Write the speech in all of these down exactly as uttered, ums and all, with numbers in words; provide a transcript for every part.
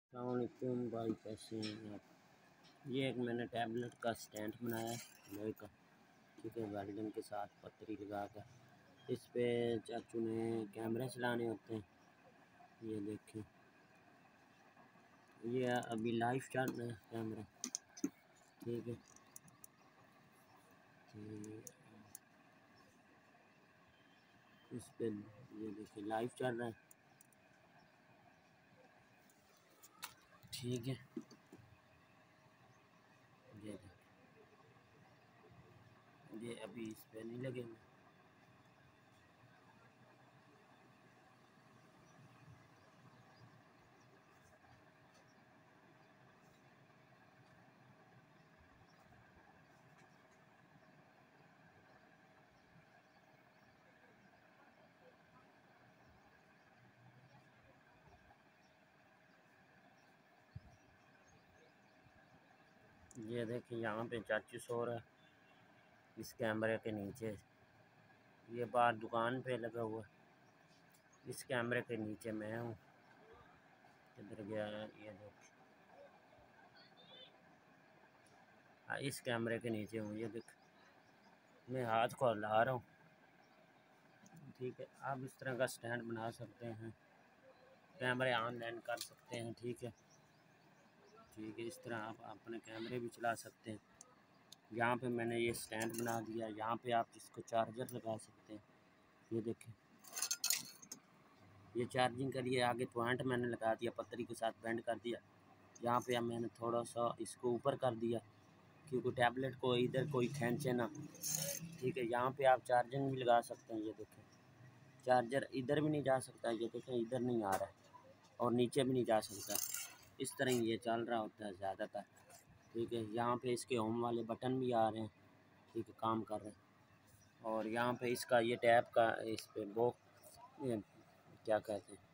अस्सलामुअलैकुम भाई, कैसे हैं आप? ये एक मैंने टैबलेट का स्टैंड बनाया है लोहे का, ठीक है, वेल्डिंग के साथ पतरी लगा कर। इस पे चाचू ने कैमरे चलाने होते हैं। ये देखें, ये अभी लाइव चल रहा है कैमरा, ठीक है। इस पे ये देखिए लाइव चल रहा है, ठीक है। ये ये अभी इस पे नहीं लगेंगे। ये देखिए यहाँ पे चाचू सो रहा है इस कैमरे के नीचे। ये बाहर दुकान पे लगा हुआ है, इस कैमरे के नीचे मैं हूँ। किधर गया है ये देख, हाँ इस कैमरे के नीचे हूँ। ये देख, मैं हाथ को हिला रहा हूँ, ठीक है। आप इस तरह का स्टैंड बना सकते हैं, कैमरे ऑनलाइन कर सकते हैं, ठीक है, ठीक है। इस तरह आप अपने कैमरे भी चला सकते हैं। यहाँ पे मैंने ये स्टैंड बना दिया, यहाँ पे आप इसको चार्जर लगा सकते हैं। ये देखें, ये चार्जिंग के लिए आगे पॉइंट मैंने लगा दिया, पतरी के साथ बेंड कर दिया। यहाँ पे अब मैंने थोड़ा सा इसको ऊपर कर दिया क्योंकि टैबलेट को इधर कोई खींचे ना, ठीक है। यहाँ पे आप चार्जिंग भी लगा सकते हैं। ये देखें, चार्जर इधर भी नहीं जा सकता, ये देखें इधर नहीं आ रहा है और नीचे भी नहीं जा सकता। इस तरह ये चल रहा होता है ज़्यादातर, ठीक है। यहाँ पे इसके होम वाले बटन भी आ रहे हैं, ठीक है, काम कर रहे हैं। और यहाँ पे इसका ये टैप का इस पे बॉक्स क्या कहते हैं,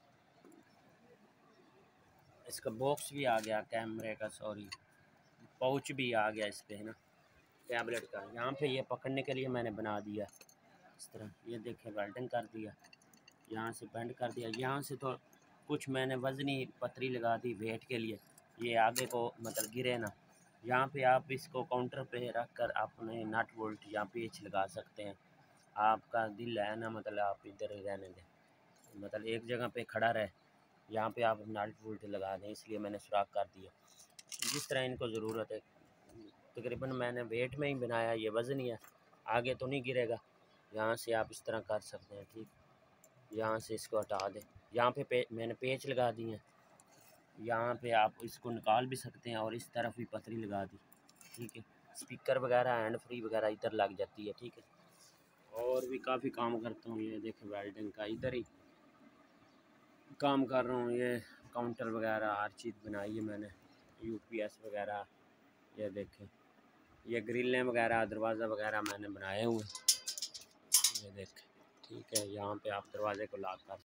इसका बॉक्स भी आ गया कैमरे का, सॉरी पाउच भी आ गया इस पे, है ना, टैबलेट का। यहाँ पे ये पकड़ने के लिए मैंने बना दिया इस तरह। ये देखें, वेल्डिंग कर दिया, यहाँ से बेंड कर दिया, यहाँ से तो कुछ मैंने वज़नी पतरी लगा दी वेट के लिए, ये आगे को मतलब गिरे ना। यहाँ पे आप इसको काउंटर पे रख कर अपने नट बोल्ट या पेच लगा सकते हैं। आपका दिल है ना, मतलब आप इधर ही रहने दें, मतलब एक जगह पे खड़ा रहे, यहाँ पे आप नट बोल्ट लगा दें, इसलिए मैंने सुराख कर दिया। जिस तरह इनको ज़रूरत है, तकरीबन मैंने वेट में ही बनाया, ये वज़न ही है, आगे तो नहीं गिरेगा। यहाँ से आप इस तरह कर सकते हैं, ठीक। यहाँ से इसको हटा दें, यहाँ पे, पे मैंने पेच लगा दी हैं। यहाँ पे आप इसको निकाल भी सकते हैं और इस तरफ भी पतरी लगा दी, ठीक है। स्पीकर वगैरह हैंड फ्री वगैरह इधर लग जाती है, ठीक है। और भी काफ़ी काम करता हूँ। ये देखें, वेल्डिंग का इधर ही काम कर रहा हूँ। ये काउंटर वगैरह हर चीज़ बनाई है मैंने, यूपीएस वगैरह। ये देखें, ये ग्रिलें वगैरह दरवाज़ा वगैरह मैंने बनाए हुए, ये देखें, ठीक है। यहाँ पे आप दरवाज़े को लॉक कर